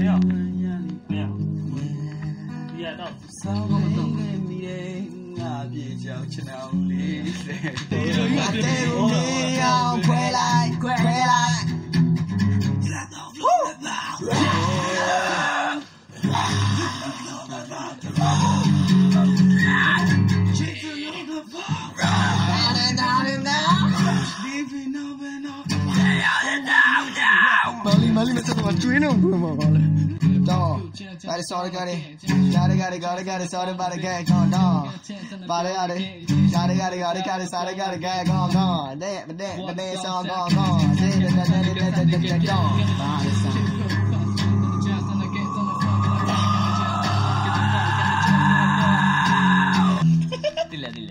没有，没有，厉害到我们懂。 回来，回来。Mali macam tu macam ni pun mau kau. Dah, ada sorry kali, sorry pada kau dah. Pada ada, sorry kali kau. Dek, so kau. Dile.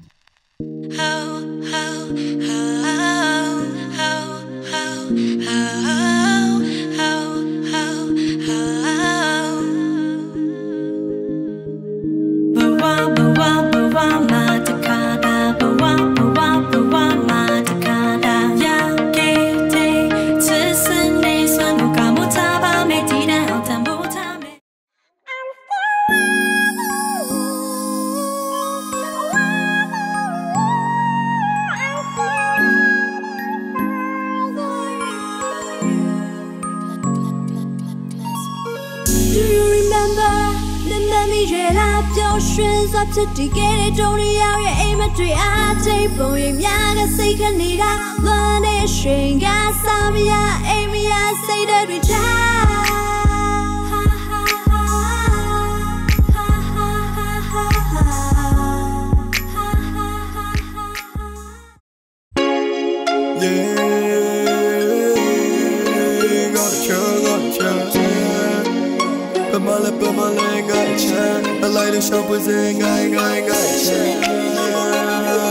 Do you remember 冷你越လာပြောရွှင်စွာဖြစ်တည်ခဲ့တဲ့တုံးရောက်ရဲ့အိမ်မတွေ့အားချိန်ပုံရိပ်များကစိတ်ခနေတာလွန်နေရှင်ကစားမရအိမ်မရစိတ်တွေချာ Pemale gacha, I like the shop with a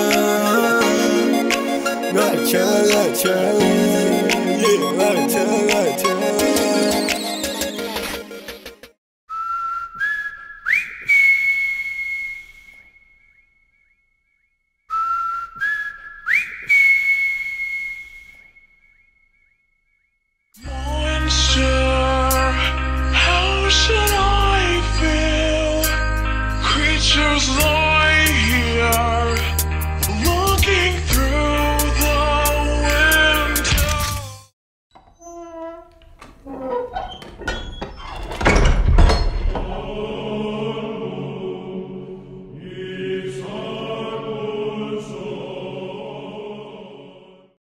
gacha, yeah, gacha.